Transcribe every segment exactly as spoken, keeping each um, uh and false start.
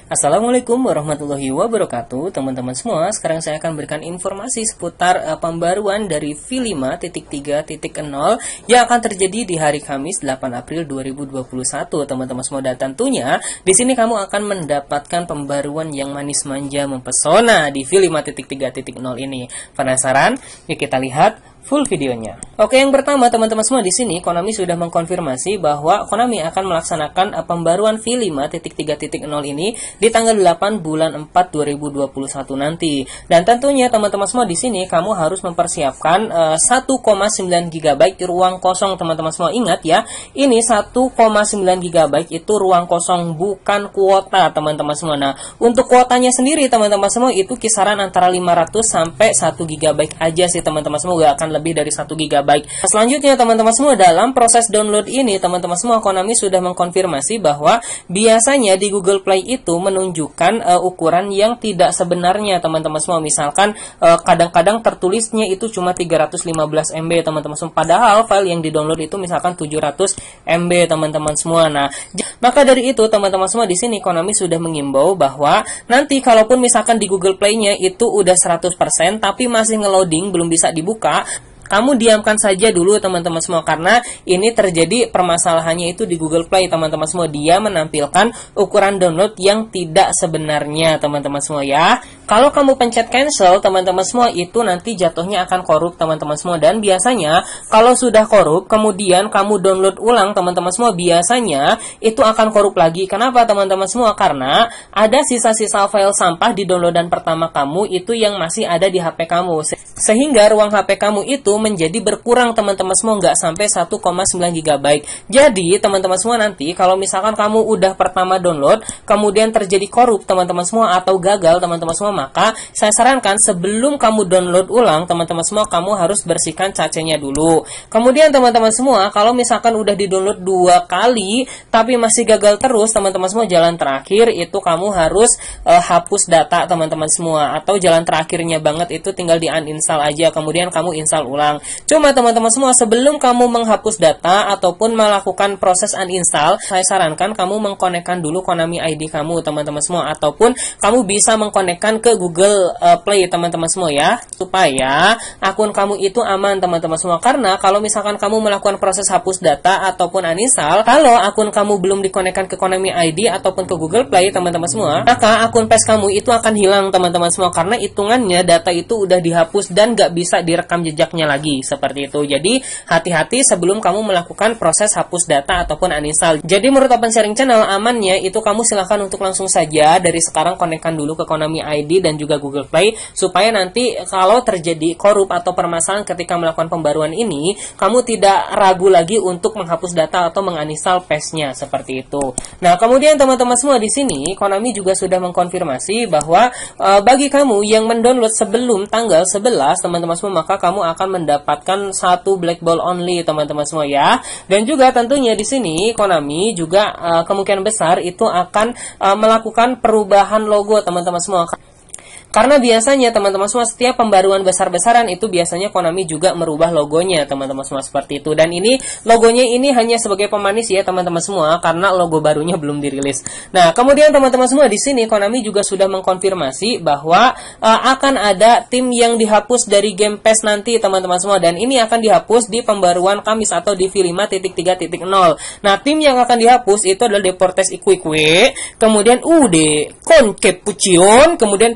Assalamualaikum warahmatullahi wabarakatuh, teman-teman semua. Sekarang saya akan berikan informasi seputar uh, pembaruan dari V lima titik tiga titik nol yang akan terjadi di hari Kamis delapan April dua ribu dua puluh satu, teman-teman semua. Dan tentunya di sini kamu akan mendapatkan pembaruan yang manis manja mempesona di V lima titik tiga titik nol ini. Penasaran? Yuk kita lihat full videonya. Oke, yang pertama teman-teman semua, di sini Konami sudah mengkonfirmasi bahwa Konami akan melaksanakan uh, pembaruan V lima titik tiga titik nol ini di tanggal delapan bulan empat dua ribu dua puluh satu nanti. Dan tentunya teman-teman semua, di sini kamu harus mempersiapkan uh, satu koma sembilan giga byte ruang kosong, teman-teman semua. Ingat ya, ini satu koma sembilan giga byte itu ruang kosong, bukan kuota, teman-teman semua. Nah, untuk kuotanya sendiri teman-teman semua itu kisaran antara lima ratus sampai satu giga byte aja sih, teman-teman semua. Gak akan lebih dari satu giga byte. Selanjutnya teman-teman semua, dalam proses download ini teman-teman semua, Konami sudah mengkonfirmasi bahwa biasanya di Google Play itu menunjukkan uh, ukuran yang tidak sebenarnya, teman-teman semua. Misalkan kadang-kadang uh, tertulisnya itu cuma tiga ratus lima belas M B, teman-teman semua, padahal file yang di-download itu misalkan tujuh ratus M B, teman-teman semua. Nah, maka dari itu teman-teman semua, di sini Konami sudah mengimbau bahwa nanti kalaupun misalkan di Google Play-nya itu udah seratus persen tapi masih ngeloading, belum bisa dibuka, kamu diamkan saja dulu teman-teman semua, karena ini terjadi permasalahannya itu di Google Play, teman-teman semua. Dia menampilkan ukuran download yang tidak sebenarnya, teman-teman semua ya. Kalau kamu pencet cancel, teman-teman semua, itu nanti jatuhnya akan korup, teman-teman semua. Dan biasanya kalau sudah korup, kemudian kamu download ulang, teman-teman semua, biasanya itu akan korup lagi. Kenapa, teman-teman semua? Karena ada sisa-sisa file sampah di downloadan pertama kamu itu yang masih ada di H P kamu. Sehingga ruang H P kamu itu menjadi berkurang, teman-teman semua, nggak sampai satu koma sembilan giga byte. Jadi teman-teman semua, nanti kalau misalkan kamu udah pertama download kemudian terjadi korup, teman-teman semua, atau gagal, teman-teman semua, maka saya sarankan sebelum kamu download ulang, teman-teman semua, kamu harus bersihkan cacenya dulu. Kemudian teman-teman semua, kalau misalkan udah di-download dua kali tapi masih gagal terus, teman-teman semua, jalan terakhir itu kamu harus uh, hapus data, teman-teman semua. Atau jalan terakhirnya banget itu tinggal di uninstall aja, kemudian kamu install ulang. Cuma teman-teman semua, sebelum kamu menghapus data ataupun melakukan proses uninstall, saya sarankan kamu mengkonekkan dulu Konami I D kamu, teman-teman semua, ataupun kamu bisa mengkonekkan ke Google uh, Play, teman-teman semua ya, supaya akun kamu itu aman, teman-teman semua. Karena kalau misalkan kamu melakukan proses hapus data ataupun uninstall, kalau akun kamu belum dikonekkan ke Konami I D ataupun ke Google Play, teman-teman semua, maka akun P E S kamu itu akan hilang, teman-teman semua, karena hitungannya data itu udah dihapus dan gak bisa direkam jejaknya lagi, seperti itu. Jadi hati-hati sebelum kamu melakukan proses hapus data ataupun uninstall. Jadi menurut Open Sharing Channel, amannya itu kamu silahkan untuk langsung saja dari sekarang konekkan dulu ke Konami I D dan juga Google Play, supaya nanti kalau terjadi korup atau permasalahan ketika melakukan pembaruan ini, kamu tidak ragu lagi untuk menghapus data atau menguninstall P E S-nya, seperti itu. Nah, kemudian teman-teman semua, di sini Konami juga sudah mengkonfirmasi bahwa uh, bagi kamu yang mendownload sebelum tanggal sebelas, teman-teman semua, maka kamu akan mendapatkan satu black ball only, teman-teman semua ya. Dan juga tentunya di sini Konami juga uh, kemungkinan besar itu akan uh, melakukan perubahan logo, teman-teman semua. Karena biasanya teman-teman semua, setiap pembaruan besar-besaran itu biasanya Konami juga merubah logonya, teman-teman semua, seperti itu. Dan ini logonya ini hanya sebagai pemanis ya, teman-teman semua, karena logo barunya belum dirilis. Nah, kemudian teman-teman semua, di sini Konami juga sudah mengkonfirmasi bahwa uh, akan ada tim yang dihapus dari game P E S nanti, teman-teman semua, dan ini akan dihapus di pembaruan Kamis atau di V lima titik tiga titik nol. Nah, tim yang akan dihapus itu adalah Deportes Iquique, kemudian U D Concepcion, kemudian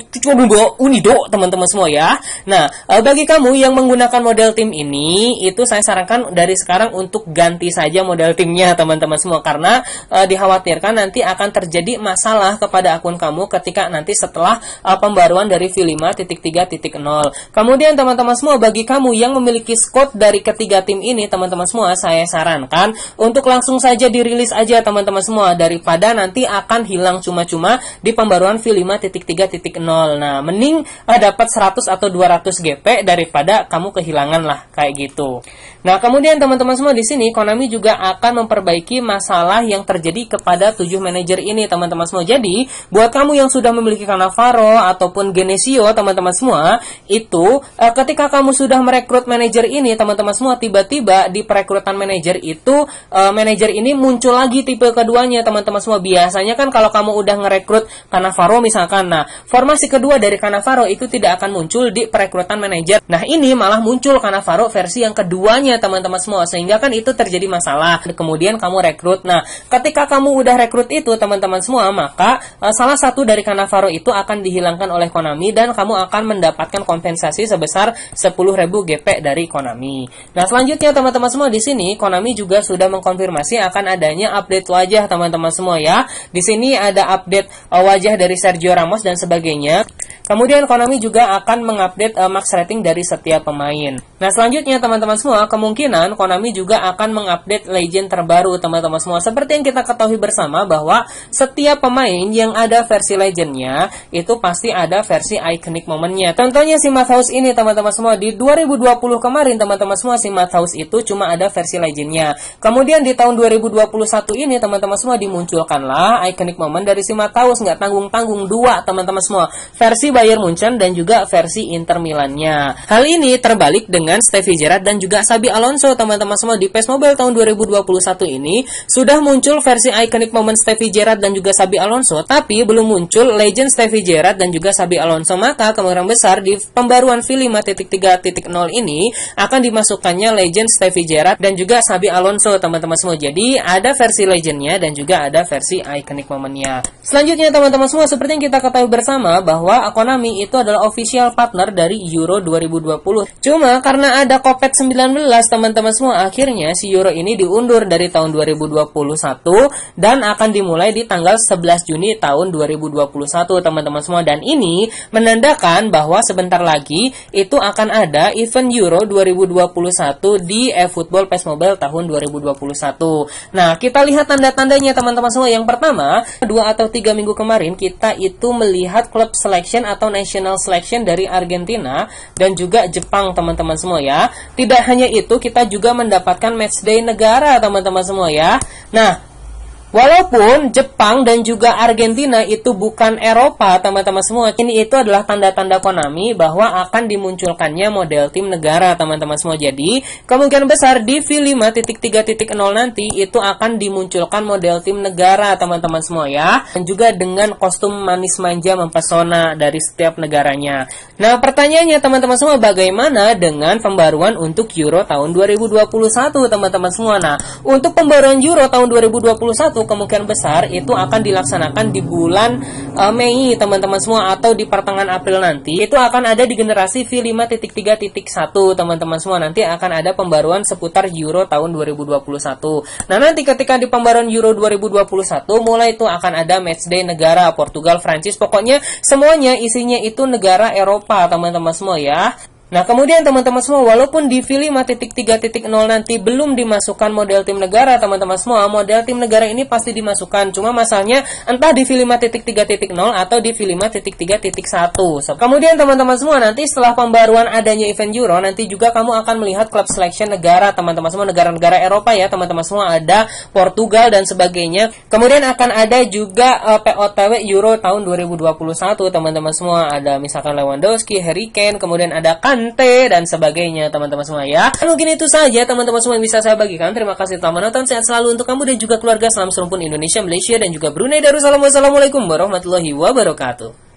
Unido, teman-teman semua ya. Nah, bagi kamu yang menggunakan model tim ini, itu saya sarankan dari sekarang untuk ganti saja model timnya, teman-teman semua, karena uh, dikhawatirkan nanti akan terjadi masalah kepada akun kamu ketika nanti setelah uh, pembaruan dari V lima titik tiga titik nol. Kemudian teman-teman semua, bagi kamu yang memiliki squad dari ketiga tim ini, teman-teman semua, saya sarankan untuk langsung saja dirilis aja, teman-teman semua, daripada nanti akan hilang cuma-cuma di pembaruan V lima titik tiga titik nol. Nah, Nah, mending uh, dapat seratus atau dua ratus G P daripada kamu kehilangan lah kayak gitu. Nah, kemudian teman-teman semua di sini Konami juga akan memperbaiki masalah yang terjadi kepada tujuh manajer ini, teman-teman semua. Jadi, buat kamu yang sudah memiliki Cannavaro ataupun Genesio, teman-teman semua, itu uh, ketika kamu sudah merekrut manajer ini, teman-teman semua, tiba-tiba di perekrutan manajer itu uh, manajer ini muncul lagi tipe keduanya, teman-teman semua. Biasanya kan kalau kamu udah ngerekrut Cannavaro misalkan, nah formasi kedua dari Cannavaro itu tidak akan muncul di perekrutan manajer. Nah, ini malah muncul Cannavaro versi yang keduanya, teman-teman semua, sehingga kan itu terjadi masalah. Kemudian kamu rekrut. Nah, ketika kamu udah rekrut itu, teman-teman semua, maka uh, salah satu dari Cannavaro itu akan dihilangkan oleh Konami dan kamu akan mendapatkan kompensasi sebesar sepuluh ribu G P dari Konami. Nah, selanjutnya teman-teman semua, di sini Konami juga sudah mengkonfirmasi akan adanya update wajah, teman-teman semua ya. Di sini ada update uh, wajah dari Sergio Ramos dan sebagainya. Kemudian Konami juga akan mengupdate uh, max rating dari setiap pemain. Nah, selanjutnya teman-teman semua, kemungkinan Konami juga akan mengupdate legend terbaru, teman-teman semua. Seperti yang kita ketahui bersama bahwa setiap pemain yang ada versi legendnya itu pasti ada versi iconic momennya. Contohnya si Matthaus ini, teman-teman semua, di dua ribu dua puluh kemarin, teman-teman semua, si Matthaus itu cuma ada versi legendnya. Kemudian di tahun dua ribu dua puluh satu ini, teman-teman semua, dimunculkanlah iconic moment dari si Matthaus, nggak tanggung-tanggung, dua, teman-teman semua, versi Bayern Munchen dan juga versi Inter Milannya. Hal ini terbalik dengan Stevie Gerrard dan juga Xabi Alonso, teman-teman semua. Di P E S Mobile tahun dua ribu dua puluh satu ini sudah muncul versi iconic moment Stevie Gerrard dan juga Xabi Alonso, tapi belum muncul legend Stevie Gerrard dan juga Xabi Alonso. Maka kemungkinan besar di pembaruan V lima titik tiga titik nol ini akan dimasukkannya legend Stevie Gerrard dan juga Xabi Alonso, teman-teman semua. Jadi ada versi legendnya dan juga ada versi iconic momennya. Selanjutnya teman-teman semua, seperti yang kita ketahui bersama bahwa Konami itu adalah official partner dari Euro dua ribu dua puluh. Cuma karena ada COVID sembilan belas, teman-teman semua, akhirnya si Euro ini diundur dari tahun dua ribu dua puluh satu dan akan dimulai di tanggal sebelas Juni tahun dua ribu dua puluh satu, teman-teman semua. Dan ini menandakan bahwa sebentar lagi itu akan ada event Euro dua ribu dua puluh satu di eFootball P E S Mobile tahun dua ribu dua puluh satu. Nah, kita lihat tanda-tandanya, teman-teman semua. Yang pertama, dua atau tiga minggu kemarin kita itu melihat klub selection atau national selection dari Argentina dan juga Jepang, teman-teman semua ya. Tidak hanya itu, kita juga mendapatkan matchday negara, teman-teman semua ya. Nah, walaupun Jepang dan juga Argentina itu bukan Eropa, teman-teman semua, ini itu adalah tanda-tanda Konami bahwa akan dimunculkannya model tim negara, teman-teman semua. Jadi, kemungkinan besar di V lima titik tiga titik nol nanti itu akan dimunculkan model tim negara, teman-teman semua ya. Dan juga dengan kostum manis manja mempesona dari setiap negaranya. Nah, pertanyaannya, teman-teman semua, bagaimana dengan pembaruan untuk Euro tahun dua ribu dua puluh satu, teman-teman semua? Nah, untuk pembaruan Euro tahun dua ribu dua puluh satu kemungkinan besar itu akan dilaksanakan di bulan uh, Mei, teman-teman semua, atau di pertengahan April nanti. Itu akan ada di generasi V lima titik tiga titik satu, teman-teman semua. Nanti akan ada pembaruan seputar Euro tahun dua ribu dua puluh satu. Nah, nanti ketika di pembaruan Euro dua ribu dua puluh satu mulai itu akan ada matchday negara, Portugal, Prancis, pokoknya semuanya isinya itu negara Eropa, teman-teman semua ya. Nah, kemudian teman-teman semua, walaupun di V lima titik tiga titik nol nanti belum dimasukkan model tim negara, teman-teman semua, model tim negara ini pasti dimasukkan. Cuma masalahnya entah di V lima titik tiga titik nol atau di V lima titik tiga titik satu. Kemudian teman-teman semua, nanti setelah pembaruan adanya event Euro, nanti juga kamu akan melihat klub selection negara, teman-teman semua, negara-negara Eropa ya, teman-teman semua, ada Portugal dan sebagainya. Kemudian akan ada juga uh, P O T W Euro tahun dua ribu dua puluh satu, teman-teman semua. Ada misalkan Lewandowski, Harry Kane, kemudian ada Kan dan sebagainya, teman-teman semua ya. Mungkin itu saja teman-teman semua yang bisa saya bagikan. Terima kasih telah menonton. Sehat selalu untuk kamu dan juga keluarga. Salam serumpun Indonesia, Malaysia dan juga Brunei Darussalam. Wassalamualaikum warahmatullahi wabarakatuh.